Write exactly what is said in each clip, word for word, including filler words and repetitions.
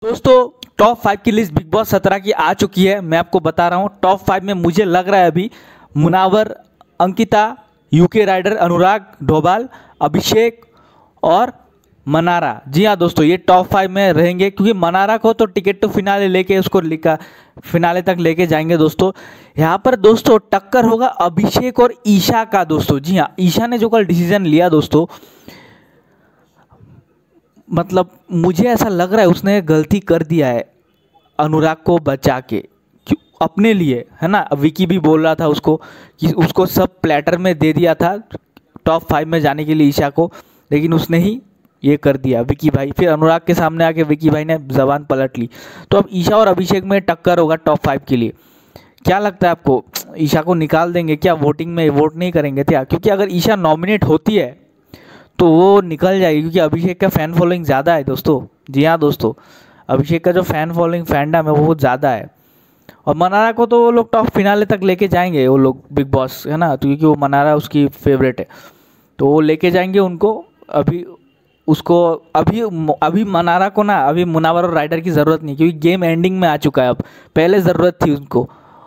दोस्तों top five की list Bigg Boss सत्रह की आ चुकी है। मैं आपको बता रहा हूँ टॉप फाइव में मुझे लग रहा है अभी मुनावर, अंकिता, यूके राइडर, अनुराग डोभाल, अभिषेक और मनारा। जी हाँ दोस्तों, ये टॉप फाइव में रहेंगे क्योंकि मनारा को तो टिकट टू फिनाले लेके उसको लिखा फिनाले तक लेके जाएंगे दोस्तों। यहाँ पर दोस्तों टक्कर होगा अभिषेक और ईशा का। दोस्तों जी हाँ, ईशा ने जो कल डिसीजन लिया दोस्तों, मतलब मुझे ऐसा लग रहा है उसने गलती कर दिया है अनुराग को बचा के, क्यों अपने लिए, है ना। विकी भी बोल रहा था उसको कि उसको सब प्लेटर में दे दिया था टॉप फाइव में जाने के लिए ईशा को, लेकिन उसने ही ये कर दिया विकी भाई। फिर अनुराग के सामने आके विकी भाई ने जबान पलट ली। तो अब ईशा और अभिषेक में टक्कर होगा टॉप फाइव के लिए। क्या लगता है आपको, ईशा को निकाल देंगे क्या? वोटिंग में वोट नहीं करेंगे क्या? क्योंकि अगर ईशा नॉमिनेट होती है तो वो निकल जाएगी, क्योंकि अभिषेक का फ़ैन फॉलोइंग ज़्यादा है दोस्तों। जी हाँ दोस्तों, अभिषेक का जो फ़ैन फॉलोइंग फैंडम है वो बहुत ज़्यादा है। और मनारा को तो वो लोग टॉप फिनाले तक लेके जाएंगे वो लोग, बिग बॉस, है ना, तो क्योंकि वो मनारा उसकी फेवरेट है तो वो लेके जाएंगे उनको। अभी उसको अभी अभी मनारा को ना अभी मुनावर और राइडर की ज़रूरत नहीं, क्योंकि गेम एंडिंग में आ चुका है। अब पहले ज़रूरत थी उनको,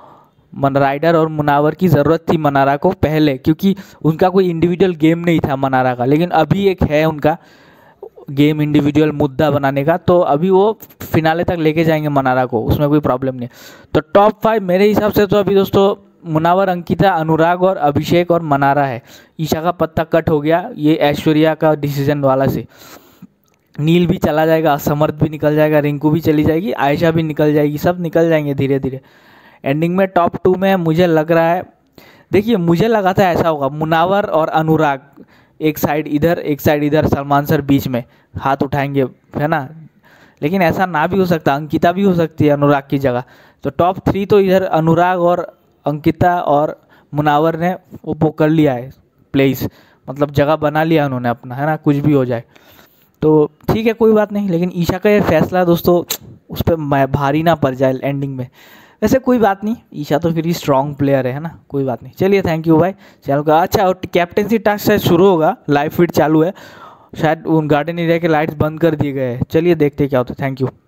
मन राइडर और मुनावर की ज़रूरत थी मनारा को पहले, क्योंकि उनका कोई इंडिविजुअल गेम नहीं था मनारा का। लेकिन अभी एक है उनका गेम इंडिविजुअल मुद्दा बनाने का, तो अभी वो फिनाले तक लेके जाएंगे मनारा को, उसमें कोई प्रॉब्लम नहीं है। तो टॉप फाइव मेरे हिसाब से तो अभी दोस्तों मुनावर, अंकिता, अनुराग और अभिषेक और मनारा है। ईशा का पत्ता कट हो गया ये ऐश्वर्या का डिसीजन वाला से। नील भी चला जाएगा, समर्थ भी निकल जाएगा, रिंकू भी चली जाएगी, आयशा भी निकल जाएगी, सब निकल जाएंगे धीरे धीरे। एंडिंग में टॉप टू में मुझे लग रहा है, देखिए मुझे लगा था ऐसा होगा, मुनावर और अनुराग एक साइड इधर एक साइड इधर, सलमान सर बीच में हाथ उठाएंगे, है ना। लेकिन ऐसा ना भी हो सकता, अंकिता भी हो सकती है अनुराग की जगह। तो टॉप थ्री तो इधर अनुराग और अंकिता और मुनावर ने वो कर लिया है प्लेस, मतलब जगह बना लिया उन्होंने अपना, है ना, कुछ भी हो जाए तो ठीक है, कोई बात नहीं। लेकिन ईशा का ये फैसला दोस्तों उस पर भारी ना पड़ जाए एंडिंग में। वैसे कोई बात नहीं, ईशा तो फिर ही स्ट्रॉन्ग प्लेयर है ना, कोई बात नहीं। चलिए थैंक यू भाई चैनल का। अच्छा, और कैप्टेंसी टास्क शायद शुरू होगा, लाइव फीड चालू है शायद, उन गार्डन एरिया के लाइट्स बंद कर दिए गए हैं। चलिए देखते क्या होता है। Thank you.